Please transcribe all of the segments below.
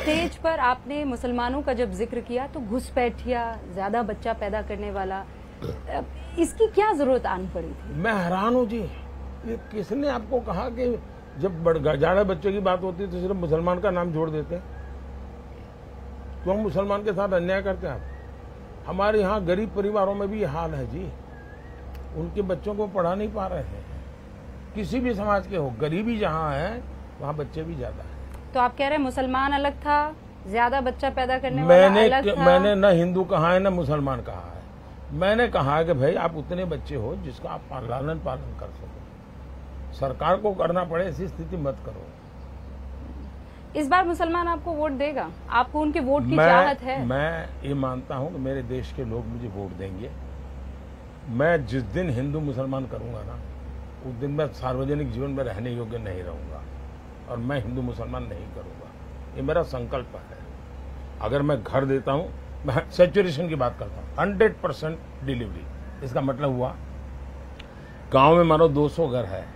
Stage पर आपने मुसलमानों का जब जिक्र किया तो घुसपैठिया, ज्यादा बच्चा पैदा करने वाला, इसकी क्या जरूरत आनी पड़ी थी? मैं हैरान हूँ जी, ये किसने आपको कहा कि जब ज्यादा बच्चों की बात होती है तो सिर्फ मुसलमान का नाम जोड़ देते हैं? क्यों मुसलमान के साथ अन्याय करते हैं आप? हमारे यहाँ गरीब परिवारों में भी ये हाल है जी, उनके बच्चों को पढ़ा नहीं पा रहे हैं। किसी भी समाज के हो, गरीबी जहाँ है वहाँ बच्चे भी ज्यादा है। तो आप कह रहे हैं मुसलमान अलग था, ज्यादा बच्चा पैदा करने वाला अलग था? मैंने न हिंदू कहा है न मुसलमान कहा है। मैंने कहा है कि भाई आप उतने बच्चे हो जिसका आप लालन पालन कर सको। सरकार को करना पड़े ऐसी स्थिति मत करो। इस बार मुसलमान आपको वोट देगा? आपको उनके वोट की चाहत है? मैं ये मानता हूँ कि मेरे देश के लोग मुझे वोट देंगे। मैं जिस दिन हिंदू मुसलमान करूंगा ना, उस दिन मैं सार्वजनिक जीवन में रहने योग्य नहीं रहूंगा और मैं हिंदू मुसलमान नहीं करूंगा। ये मेरा संकल्प है। अगर मैं घर देता हूं, मैं सैचुरेशन की बात करता हूं, 100% डिलीवरी। इसका मतलब हुआ गांव में मानो 200 घर है,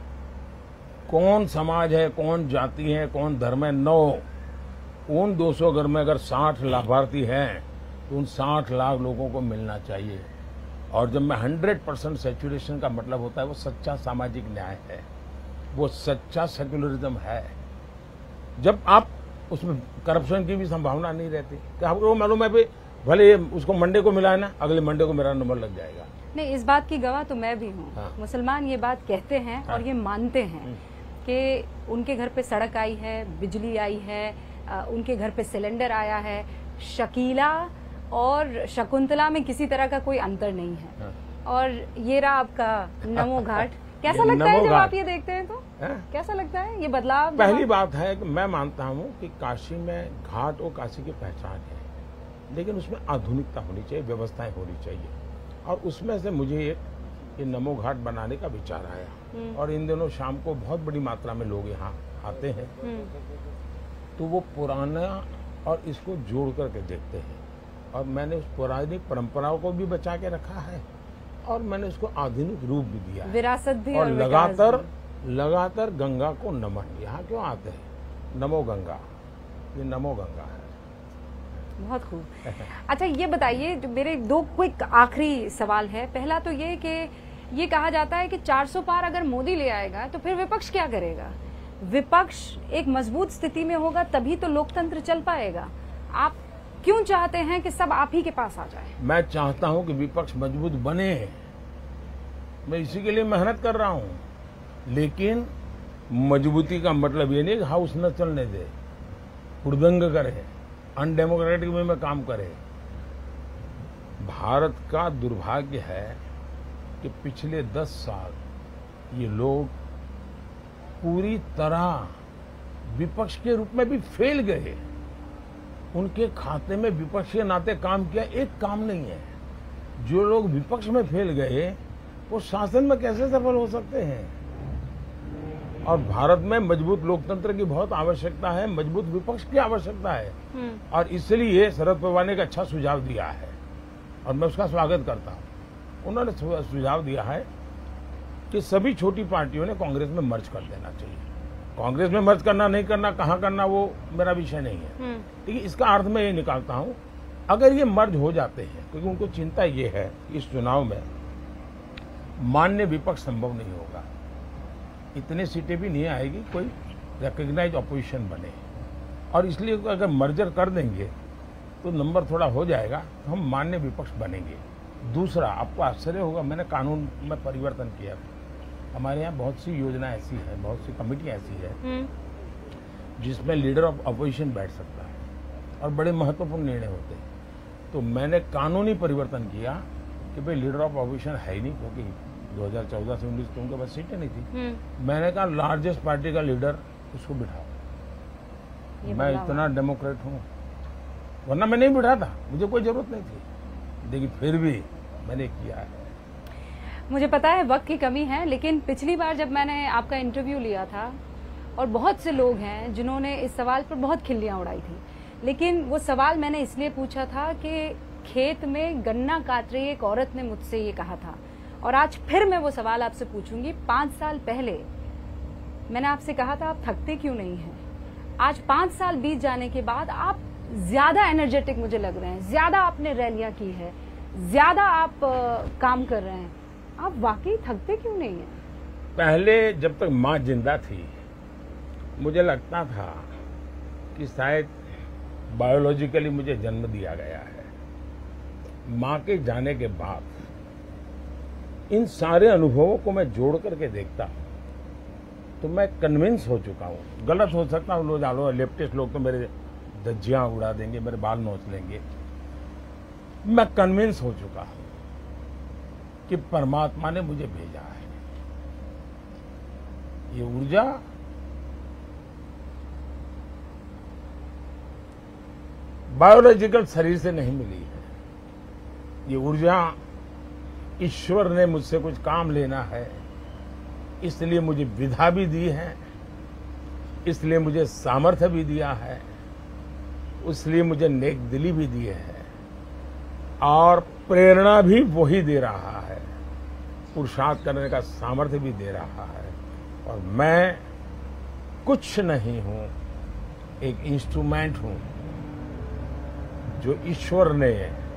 कौन समाज है, कौन जाति है, कौन धर्म है, 9, उन 200 घर में अगर 60 लाभार्थी हैं तो उन 60 लाख लोगों को मिलना चाहिए। और जब मैं 100% सैचुरेशन का मतलब होता है वो सच्चा सामाजिक न्याय है, वो सच्चा सेक्युलरिज्म है। जब आप उसमें करप्शन की भी संभावना नहीं रहती कि आपको मालूम है भाई भले उसको मंडे को मिला है ना, अगले मंडे को मेरा नंबर लग जाएगा। नहीं, इस बात की गवाह तो मैं भी हूँ। हाँ। मुसलमान ये बात कहते हैं और ये मानते हैं कि उनके घर पे सड़क आई है, बिजली आई है, उनके घर पे सिलेंडर आया है। शकीला और शकुंतला में किसी तरह का कोई अंतर नहीं है। हाँ। और ये रहा आपका नमो घाट। कैसा लगता है जब आप ये देखते हैं तो? कैसा लगता है ये बदलाव? पहली बात है कि मैं मानता हूँ कि काशी में घाट और काशी की पहचान है, लेकिन उसमें आधुनिकता होनी चाहिए, व्यवस्थाएं होनी चाहिए। और उसमें से मुझे एक ये नमो घाट बनाने का विचार आया और इन दिनों शाम को बहुत बड़ी मात्रा में लोग यहाँ आते हैं, तो वो पुराना और इसको जोड़ करके देखते हैं। और मैंने उस पुरानी परंपराओं को भी बचा के रखा है और मैंने उसको आधुनिक रूप भी दिया है, विरासत भी। और लगातार गंगा को नमन। यहाँ क्यों आते हैं? नमो गंगा, ये नमो गंगा है। बहुत खूब। अच्छा, ये बताइए, जो मेरे 2 क्विक आखिरी सवाल है। पहला तो ये कि ये कहा जाता है कि 400 पार अगर मोदी ले आएगा तो फिर विपक्ष क्या करेगा? विपक्ष एक मजबूत स्थिति में होगा तभी तो लोकतंत्र चल पाएगा। आप क्यों चाहते हैं कि सब आप ही के पास आ जाए? मैं चाहता हूं कि विपक्ष मजबूत बने, मैं इसी के लिए मेहनत कर रहा हूं। लेकिन मजबूती का मतलब ये नहीं कि हाउस न चलने दे, हुड़दंग करे, अनडेमोक्रेटिक वे में काम करे। भारत का दुर्भाग्य है कि पिछले 10 साल ये लोग पूरी तरह विपक्ष के रूप में भी फेल गए। उनके खाते में विपक्ष के नाते काम किया एक काम नहीं है। जो लोग विपक्ष में फेल गए वो शासन में कैसे सफल हो सकते हैं? और भारत में मजबूत लोकतंत्र की बहुत आवश्यकता है, मजबूत विपक्ष की आवश्यकता है। और इसलिए शरद पवार ने एक अच्छा सुझाव दिया है और मैं उसका स्वागत करता हूं। उन्होंने सुझाव दिया है कि सभी छोटी पार्टियों ने कांग्रेस में मर्ज कर देना चाहिए। कांग्रेस में मर्ज करना नहीं करना, कहाँ करना, वो मेरा विषय नहीं है। ठीक है, इसका अर्थ मैं ये निकालता हूं, अगर ये मर्ज हो जाते हैं, क्योंकि उनको चिंता ये है कि इस चुनाव में मान्य विपक्ष संभव नहीं होगा, इतनी सीटें भी नहीं आएगी कोई रिकॉग्नाइज अपोजिशन बने। और इसलिए अगर मर्जर कर देंगे तो नंबर थोड़ा हो जाएगा, तो हम मान्य विपक्ष बनेंगे। दूसरा, आपको आश्चर्य होगा, मैंने कानून में परिवर्तन किया। हमारे यहाँ बहुत सी योजना ऐसी है, बहुत सी कमेटियाँ ऐसी है जिसमें लीडर ऑफ अपोजिशन बैठ सकता है और बड़े महत्वपूर्ण निर्णय होते हैं। तो मैंने कानूनी परिवर्तन किया कि भाई लीडर ऑफ अपोजिशन है ही नहीं, क्योंकि 2014 से 19 तो उनके पास सीटें नहीं थी। मैंने कहा लार्जेस्ट पार्टी का लीडर उसको बिठाओ। मैं इतना डेमोक्रेट हूँ, वरना मैं नहीं बिठाता, मुझे कोई जरूरत नहीं थी, लेकिन फिर भी मैंने किया है। मुझे पता है वक्त की कमी है, लेकिन पिछली बार जब मैंने आपका इंटरव्यू लिया था और बहुत से लोग हैं जिन्होंने इस सवाल पर बहुत खिल्लियां उड़ाई थी, लेकिन वो सवाल मैंने इसलिए पूछा था कि खेत में गन्ना काट रही एक औरत ने मुझसे ये कहा था। और आज फिर मैं वो सवाल आपसे पूछूंगी। 5 साल पहले मैंने आपसे कहा था आप थकते क्यों नहीं हैं? आज 5 साल बीत जाने के बाद आप ज्यादा एनर्जेटिक मुझे लग रहे हैं, ज्यादा आपने रैलियां की है, ज्यादा आप काम कर रहे हैं। आप वाकई थकते क्यों नहीं हैं? पहले जब तक माँ जिंदा थी मुझे लगता था कि शायद बायोलॉजिकली मुझे जन्म दिया गया है। माँ के जाने के बाद इन सारे अनुभवों को मैं जोड़ करके देखता हूँ तो मैं कन्विंस हो चुका हूँ। गलत हो सकता हूँ, लोग लेफ्टिस्ट लोग तो मेरे धज्जियां उड़ा देंगे, मेरे बाल नोच लेंगे। मैं कन्विंस हो चुका हूँ कि परमात्मा ने मुझे भेजा है। ये ऊर्जा बायोलॉजिकल शरीर से नहीं मिली है। ये ऊर्जा ईश्वर ने मुझसे कुछ काम लेना है, इसलिए मुझे विधा भी दी है, इसलिए मुझे सामर्थ्य भी दिया है, इसलिए मुझे नेक दिली भी दी है और प्रेरणा भी वही दे रहा है, पुरुषार्थ करने का सामर्थ्य भी दे रहा है। और मैं कुछ नहीं हूं, एक इंस्ट्रूमेंट हूं जो ईश्वर ने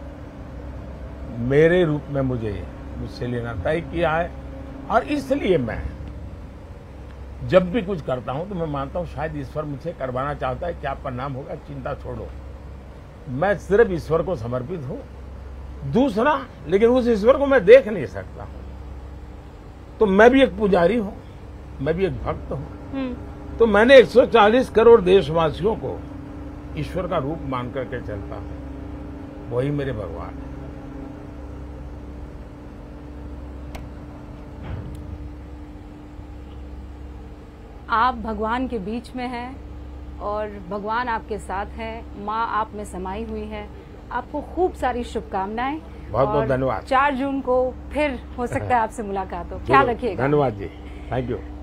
मेरे रूप में मुझसे लेना तय किया है। और इसलिए मैं जब भी कुछ करता हूं तो मैं मानता हूं शायद ईश्वर मुझसे करवाना चाहता है। क्या परिणाम होगा चिंता छोड़ो, मैं सिर्फ ईश्वर को समर्पित हूं। दूसरा, लेकिन उस ईश्वर को मैं देख नहीं सकता हूं, तो मैं भी एक पुजारी हूं, मैं भी एक भक्त हूं। तो मैंने 140 करोड़ देशवासियों को ईश्वर का रूप मान करके चलता हूं, वही मेरे भगवान है। आप भगवान के बीच में हैं और भगवान आपके साथ है, माँ आप में समाई हुई है। आपको खूब सारी शुभकामनाएं। बहुत बहुत धन्यवाद। 4 जून को फिर हो सकता है आपसे मुलाकात हो। ख्याल रखिएगा। धन्यवाद जी, थैंक यू।